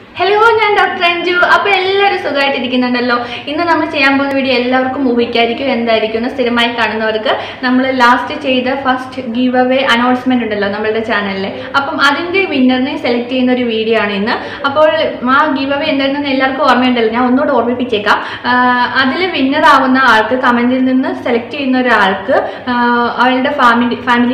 Hello, I am Dr. Anju. Now, everyone is going to see this video. Everyone movie last first giveaway announcement on our channel. Now, that's the winner select video. Now, giveaway winner comment select family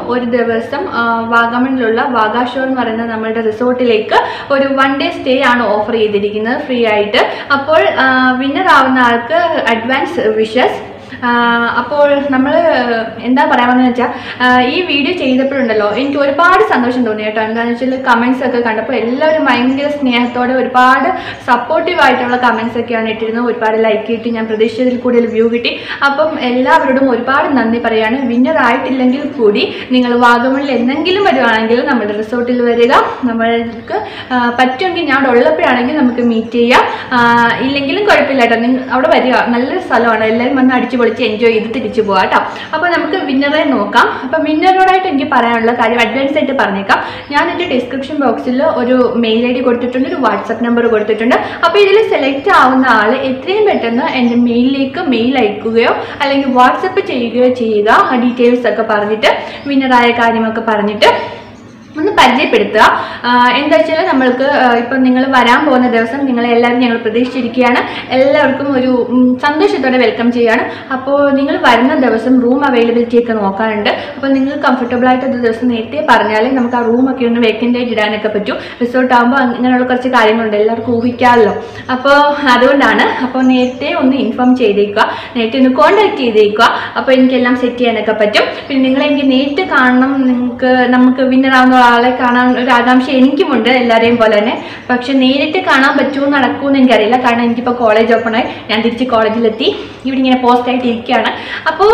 resort one-day stay offer free item. Winner advance wishes. അപ്പോൾ നമ്മൾ എന്താ പറയാമെന്ന് വെച്ചാൽ ഈ video ചെയ്തപ്പോഴുണ്ടല്ലോ എനിക്ക് ഒരുപാട് സന്തോഷം തോന്നി കേട്ടോ. എന്താണെന്ന് വെച്ചാൽ കമൻസ് ഒക്കെ കണ്ടപ്പോൾ എല്ലാവരും ഭയങ്കര സ്നേഹത്തോടെ ഒരുപാട് സപ്പോർട്ടീവ് ആയിട്ടുള്ള കമൻസ് ഒക്കെയാണ് ഇട്ടിരുന്നത്. ഒരുപാട് ലൈക്ക് കിട്ടി, ഞാൻ പ്രതീക്ഷിച്ചതിൽ കൂടുതൽ വ്യൂ കിട്ടി. അപ്പം എല്ലാവരോടും ഒരുപാട് നന്ദി പറയാണ്. വിന്നർ ആയിട്ടില്ലെങ്കിൽ കൂടി നിങ്ങൾ വാഗമണിൽ എന്തെങ്കിലും വരുവാണെങ്കിൽ നമ്മുടെ റിസോർട്ടിൽ വരിക. നമ്മൾക്ക് പറ്റുമെങ്കിൽ ഞാൻ അവിടെ ഉള്ളപ്പോഴാണെങ്കിൽ നമുക്ക് മീറ്റ് ചെയ്യാം. ഇല്ലെങ്കിലും കുഴപ്പമില്ല കേട്ടോ, നിങ്ങൾ അവിടെ വരിക. നല്ലൊരു സ്ഥലമാണ്, എല്ലാവരും വന്ന് അടിച്ചു എൻജോയ് ചെയ്ത് തിരിച്ചു പോകാം കേട്ടോ. അപ്പോൾ നമുക്ക് വിന്നറെ നോക്കാം. അപ്പോൾ വിന്നറോടായിട്ട് എനിക്ക് പറയാനുള്ള കാര്യം അഡ്വാൻസ് ആയിട്ട് പറഞ്ഞേക്കാം. ഞാൻ എൻ്റെ ഡിസ്ക്രിപ്ഷൻ ബോക്സിൽ ഒരു മെയിൽ ID കൊടുത്തിട്ടുണ്ട്, ഒരു വാട്സപ്പ് നമ്പർ കൊടുത്തിട്ടുണ്ട്. അപ്പോൾ ഇതിൽ സെലക്ട് ആവുന്ന ആൾ എത്രയും പെട്ടെന്ന് എൻ്റെ മെയിലിലേക്ക് മെയിൽ അയക്കുകയോ അല്ലെങ്കിൽ വാട്സപ്പ് ചെയ്യുകയോ ചെയ്യുക. ഡീറ്റെയിൽസ് ഒക്കെ പറഞ്ഞിട്ട് വിന്നറായ കാര്യമൊക്കെ പറഞ്ഞിട്ട് ഒന്ന് പരിചയപ്പെടുത്തുക. എന്താ വെച്ചാൽ നമ്മൾക്ക് ഇപ്പം നിങ്ങൾ വരാൻ പോകുന്ന ദിവസം നിങ്ങളെല്ലാവരും ഞങ്ങൾ പ്രതീക്ഷിച്ചിരിക്കുകയാണ്. എല്ലാവർക്കും ഒരു സന്തോഷത്തോടെ വെൽക്കം ചെയ്യുകയാണ്. അപ്പോൾ നിങ്ങൾ വരുന്ന ദിവസം റൂം അവൈലബിലിറ്റി ഒക്കെ നോക്കാനുണ്ട്. അപ്പോൾ നിങ്ങൾ കംഫർട്ടബിൾ ആയിട്ട് ഒരു ദിവസം നേരത്തെ പറഞ്ഞാൽ നമുക്ക് ആ റൂമൊക്കെ ഒന്ന് വേക്കൻ്റ് ആയിട്ട് ഇടാനൊക്കെ പറ്റും. റിസോർട്ട് ആകുമ്പോൾ അങ്ങനെയുള്ള കുറച്ച് കാര്യങ്ങളുണ്ട്, എല്ലാവർക്കും ഊഹിക്കാമല്ലോ. അപ്പോൾ അതുകൊണ്ടാണ്. അപ്പോൾ നേരത്തെ ഒന്ന് ഇൻഫോം ചെയ്തേക്കുക, നേരത്തെ ഒന്ന് കോൺടാക്ട് ചെയ്തേക്കുക. അപ്പോൾ എനിക്കെല്ലാം സെറ്റ് ചെയ്യാനൊക്കെ പറ്റും. പിന്നെ നിങ്ങളെനിക്ക് നേരിട്ട് കാണണം, നമുക്ക് വിന്നറാവുന്ന ആളെ കാണാൻ ഒരു ആകാംക്ഷ എനിക്കുമുണ്ട് എല്ലാവരെയും പോലെ തന്നെ. പക്ഷെ നേരിട്ട് കാണാൻ പറ്റുമോ നടക്കുമെന്ന് എനിക്കറിയില്ല. കാരണം എനിക്കിപ്പോൾ കോളേജ് ഓപ്പണായി, ഞാൻ തിരിച്ച് കോളേജിലെത്തി, ഇവിടെ ഇങ്ങനെ പോസ്റ്റായിട്ട് ഇരിക്കുകയാണ്. അപ്പോൾ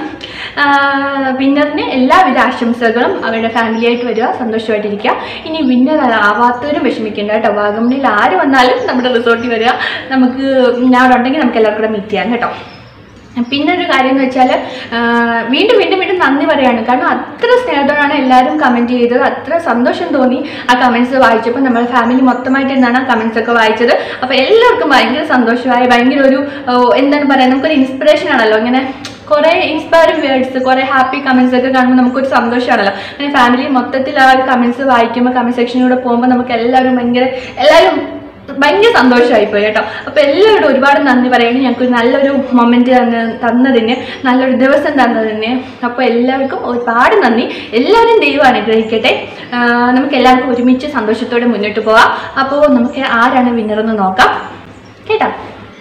വിന്നറിന് എല്ലാവിധ ആശംസകളും. അവരുടെ ഫാമിലിയായിട്ട് വരിക, സന്തോഷമായിട്ടിരിക്കുക. ഇനി വിന്നർ ആവാത്തവരും വിഷമിക്കേണ്ട കേട്ടോ. വാഗമണിൽ ആര് വന്നാലും നമ്മുടെ റിസോർട്ടിൽ വരിക. നമുക്ക് ഞാൻ അവിടെ ഉണ്ടെങ്കിൽ നമുക്ക് എല്ലാവർക്കും കൂടെ മീറ്റ് ചെയ്യാം കേട്ടോ. പിന്നെ ഒരു കാര്യം എന്ന് വെച്ചാൽ വീണ്ടും വീണ്ടും വീണ്ടും നന്ദി പറയുകയാണ്. കാരണം അത്ര സ്നേഹത്തോടാണ് എല്ലാവരും കമൻറ്റ് ചെയ്തത്. അത്ര സന്തോഷം തോന്നി ആ കമൻറ്റ്സ് വായിച്ചപ്പോൾ. നമ്മുടെ ഫാമിലി മൊത്തമായിട്ട് എന്താണ് കമൻറ്റ്സ് ഒക്കെ വായിച്ചത്. അപ്പോൾ എല്ലാവർക്കും ഭയങ്കര സന്തോഷമായി. ഭയങ്കര ഒരു എന്താണ് പറയുക, നമുക്കൊരു ഇൻസ്പിറേഷൻ ആണല്ലോ. ഇങ്ങനെ കുറേ ഇൻസ്പയറിംഗ് വേർഡ്സ്, കുറേ ഹാപ്പി കമൻറ്റ്സ് ഒക്കെ കാണുമ്പോൾ നമുക്കൊരു സന്തോഷമാണല്ലോ. അങ്ങനെ ഫാമിലി മൊത്തത്തിൽ ആ ഒരു കമൻറ്റ്സ് വായിക്കുമ്പോൾ, കമൻറ്റ് സെക്ഷനിലൂടെ പോകുമ്പോൾ നമുക്ക് എല്ലാവരും ഭയങ്കര സന്തോഷമായിപ്പോയി കേട്ടോ. അപ്പോൾ എല്ലാവരോടും ഒരുപാട് നന്ദി പറയുന്നത്. ഞങ്ങൾക്ക് നല്ലൊരു മൊമെൻറ്റ് തന്നതിന്, നല്ലൊരു ദിവസം തന്നതിന്. അപ്പോൾ എല്ലാവർക്കും ഒരുപാട് നന്ദി. എല്ലാവരും ദൈവം അനുഗ്രഹിക്കട്ടെ. നമുക്ക് എല്ലാവർക്കും ഒരുമിച്ച് സന്തോഷത്തോടെ മുന്നോട്ട് പോകാം. അപ്പോൾ നമുക്ക് ആരാണ് വിന്നറെന്ന് നോക്കാം കേട്ടോ.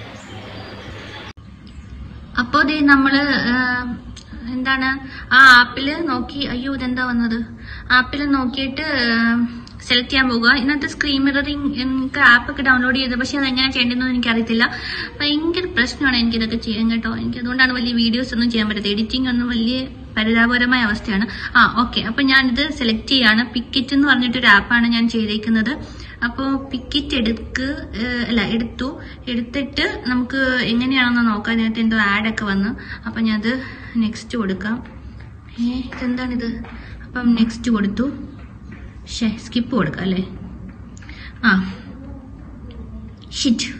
അപ്പോൾ നമ്മൾ എന്താണ് ആ ആപ്പിൽ നോക്കി, അയ്യോ ഇതെന്താ വന്നത്, ആപ്പിൽ നോക്കിയിട്ട് സെലക്ട് ചെയ്യാൻ പോകുക. ഇന്നത്തെ സ്ക്രീൻ മിററിംഗ് എനിക്ക് ആപ്പൊക്കെ ഡൗൺലോഡ് ചെയ്തത്, പക്ഷെ അതെങ്ങനെ ചെയ്യേണ്ടതെന്ന് എനിക്കറിയത്തില്ല. ഭയങ്കര പ്രശ്നമാണ് എനിക്കിതൊക്കെ ചെയ്യാൻ കേട്ടോ. എനിക്ക് അതുകൊണ്ടാണ് വലിയ വീഡിയോസ് ഒന്നും ചെയ്യാൻ പറ്റത്തില്ല. എഡിറ്റിംഗ് ഒന്നും വലിയ പരിതാപകരമായ അവസ്ഥയാണ്. ഓക്കെ, അപ്പം ഞാനിത് സെലക്ട് ചെയ്യാണ്. പിക്കറ്റ് എന്ന് പറഞ്ഞിട്ടൊരു ആപ്പാണ് ഞാൻ ചെയ്തേക്കുന്നത്. അപ്പോൾ പിക്കറ്റ് എടുത്തിട്ട് നമുക്ക് എങ്ങനെയാണെന്ന് നോക്കാം. അതിനകത്ത് എന്തോ ആഡൊക്കെ വന്ന്, അപ്പം ഞാനത് നെക്സ്റ്റ് കൊടുക്കാം. ഇതെന്താണിത്? അപ്പം നെക്സ്റ്റ് കൊടുത്തു. സ്കിപ്പ് കൊടുക്കാം അല്ലേ? ഷിറ്റ്.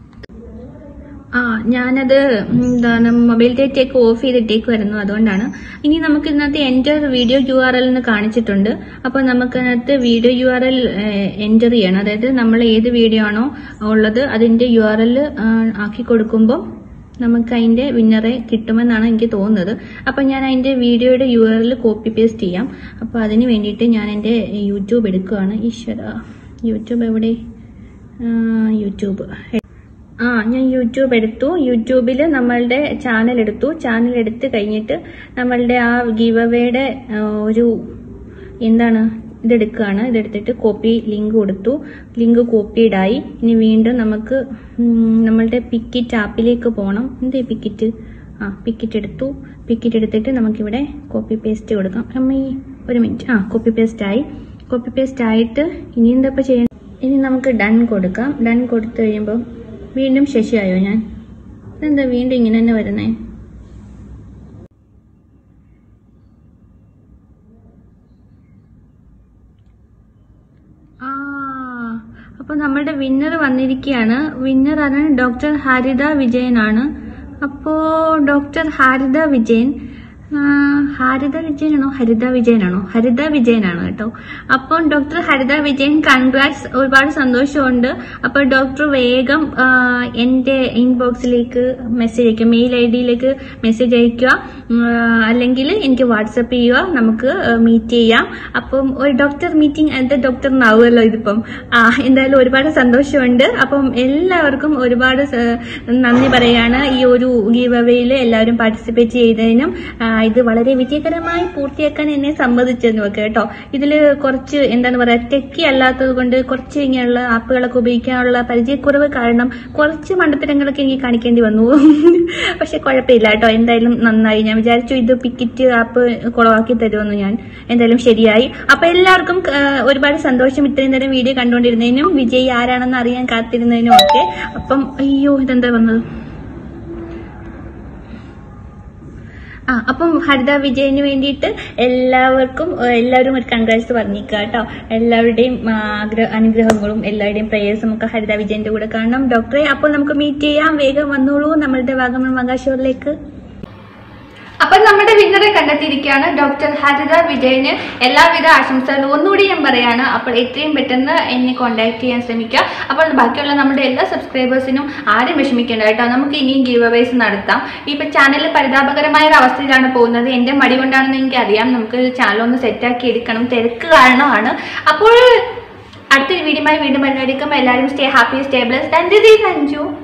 ഞാനത് എന്താണ് മൊബൈൽ ഡേറ്റയൊക്കെ ഓഫ് ചെയ്തിട്ടേക്കുമായിരുന്നു, അതുകൊണ്ടാണ്. ഇനി നമുക്ക് ഇതിനകത്ത് എൻ്റർ വീഡിയോ URL എന്ന് കാണിച്ചിട്ടുണ്ട്. അപ്പോൾ നമുക്കതിനകത്ത് വീഡിയോ URL എൻ്റർ ചെയ്യണം. അതായത് നമ്മൾ ഏത് വീഡിയോ ആണോ ഉള്ളത് അതിൻ്റെ URL ആക്കി കൊടുക്കുമ്പോൾ നമുക്ക് അതിൻ്റെ വിന്നറെ കിട്ടുമെന്നാണ് എനിക്ക് തോന്നുന്നത്. അപ്പം ഞാൻ അതിൻ്റെ വീഡിയോയുടെ URL കോപ്പി പേസ്റ്റ് ചെയ്യാം. അപ്പോൾ അതിന് വേണ്ടിയിട്ട് ഞാൻ എൻ്റെ യൂട്യൂബ് എടുക്കുകയാണ്. യൂട്യൂബ് എവിടെ? യൂട്യൂബ്. ഞാൻ യൂട്യൂബ് എടുത്തു. യൂട്യൂബിൽ നമ്മളുടെ ചാനൽ എടുത്ത് കഴിഞ്ഞിട്ട് നമ്മളുടെ ആ ഗീവ് അവേയുടെ ഒരു ഇതെടുക്കുകയാണ്. ഇതെടുത്തിട്ട് കോപ്പി ലിങ്ക് കൊടുത്തു. ലിങ്ക് കോപ്പീഡായി. ഇനി വീണ്ടും നമുക്ക് നമ്മളുടെ പിക്കറ്റ് ആപ്പിലേക്ക് പോകണം. എന്തേ പിക്കറ്റ്? പിക്കറ്റ് എടുത്തു. പിക്കറ്റ് എടുത്തിട്ട് നമുക്കിവിടെ കോപ്പി പേസ്റ്റ് കൊടുക്കാം. ഒരു മിനിറ്റ്. കോപ്പി പേസ്റ്റ് ആയി. കോപ്പി പേസ്റ്റ് ആയിട്ട് ഇനി എന്താ ചെയ്യണം? ഇനി നമുക്ക് ഡൺ കൊടുക്കാം. ഡൺ കൊടുത്തു കഴിയുമ്പോൾ വീണ്ടും ശശിയായോ ഞാൻ? ഇതെന്താ വീണ്ടും ഇങ്ങനെ തന്നെ വരുന്നേ? അപ്പോൾ നമ്മുടെ വിന്നർ വന്നിരിക്കുകയാണ്. വിന്നറാണ് ഡോക്ടർ ഹാരിത വിജയനാണ്. അപ്പോൾ ഡോക്ടർ ഹാരിത വിജയൻ, ഹാരിത വിജയനാണോ ഹരിത വിജയനാണോ? ഹരിത വിജയനാണ് കേട്ടോ. അപ്പം ഡോക്ടർ ഹരിത വിജയൻ കൺഗ്രാറ്റ്സ്, ഒരുപാട് സന്തോഷമുണ്ട്. അപ്പോൾ ഡോക്ടർ വേഗം എൻ്റെ ഇൻബോക്സിലേക്ക് മെസ്സേജ് അയക്കുക, മെയിൽ ID മെസ്സേജ് അയക്കുക, അല്ലെങ്കിൽ എനിക്ക് വാട്സപ്പ് ചെയ്യുക, നമുക്ക് മീറ്റ് ചെയ്യാം. അപ്പം ഒരു doctor meeting at the doctor ആവുമല്ലോ ഇതിപ്പം. എന്തായാലും ഒരുപാട് സന്തോഷമുണ്ട്. അപ്പം എല്ലാവർക്കും ഒരുപാട് നന്ദി പറയാണ് ഈ ഒരു ഗീവ് അവേയിൽ എല്ലാവരും പാർട്ടിസിപ്പേറ്റ് ചെയ്തതിനും ഇത് വളരെ വിജയകരമായി പൂർത്തിയാക്കാൻ എന്നെ സമ്മതിച്ചെന്ന് ഒക്കെ കേട്ടോ. ഇതിൽ കുറച്ച് എന്താണ് പറയുക, ടെക്കി അല്ലാത്തത് കൊണ്ട് കുറച്ച് ഇങ്ങനെയുള്ള ആപ്പുകളൊക്കെ ഉപയോഗിക്കാനുള്ള പരിചയക്കുറവ് കാരണം കുറച്ച് മണ്ടത്തരങ്ങളൊക്കെ എനിക്ക് കാണിക്കേണ്ടി വന്നു. പക്ഷെ കുഴപ്പമില്ല കേട്ടോ, എന്തായാലും നന്നായി. ഞാൻ വിചാരിച്ചു ഇത് പിക്കറ്റ് ആപ്പ് കുളവാക്കി തരുമെന്ന്, ഞാൻ എന്തായാലും ശരിയായി. അപ്പൊ എല്ലാവർക്കും ഒരുപാട് സന്തോഷം ഇത്രയും നേരം വീഡിയോ കണ്ടുകൊണ്ടിരുന്നതിനും വിജയ് ആരാണെന്ന് അറിയാൻ കാത്തിരുന്നതിനും ഒക്കെ. അപ്പം അയ്യോ ഇതെന്താ വന്നത്? അപ്പം ഹരിത വിജയന് വേണ്ടിയിട്ട് എല്ലാവരും ഒരു കൺഗ്രാറ്റ്സ് പറഞ്ഞിരിക്കുക കേട്ടോ. എല്ലാവരുടെയും അനുഗ്രഹങ്ങളും എല്ലാവരുടെയും പ്രേയേഴ്സും ഒക്കെ ഹരിത വിജയന്റെ കൂടെ കാണണം. ഡോക്ടറെ അപ്പോൾ നമുക്ക് മീറ്റ് ചെയ്യാം, വേഗം വന്നോളൂ നമ്മളുടെ വാഗമൺ മംഗാഷോറിലേക്ക്. അപ്പം നമ്മുടെ വിന്നറെ കണ്ടെത്തിയിരിക്കുകയാണ്. ഡോക്ടർ ഹരിത വിജയന് എല്ലാവിധ ആശംസകളും ഒന്നുകൂടി ഞാൻ പറയാണ്. അപ്പോൾ എത്രയും പെട്ടെന്ന് എന്നെ കോൺടാക്ട് ചെയ്യാൻ ശ്രമിക്കുക. അപ്പോൾ ബാക്കിയുള്ള നമ്മുടെ എല്ലാ സബ്സ്ക്രൈബേഴ്സിനും ആരും വിഷമിക്കേണ്ട കേട്ടോ, നമുക്ക് ഇനിയും ഗീവ് അവേസ് നടത്താം. ഇപ്പം ചാനൽ പരിതാപകരമായ ഒരു അവസ്ഥയിലാണ് പോകുന്നത്. എൻ്റെ മടി കൊണ്ടാണെന്ന് എനിക്കറിയാം. നമുക്ക് ചാനൽ ഒന്ന് സെറ്റാക്കി എടുക്കണം, തിരക്ക് കാരണമാണ്. അപ്പോൾ അടുത്തൊരു വീഡിയോയുമായി വീണ്ടും വരുന്നതായിരിക്കും. എല്ലാവരും stay happy, stay blessed. And this is Anju.